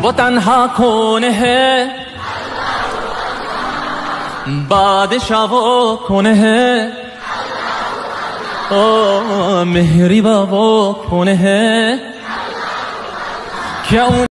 वो तन्हा कौन है बादशाह वो कौन है ओ मेहरीबा वो कौन है क्या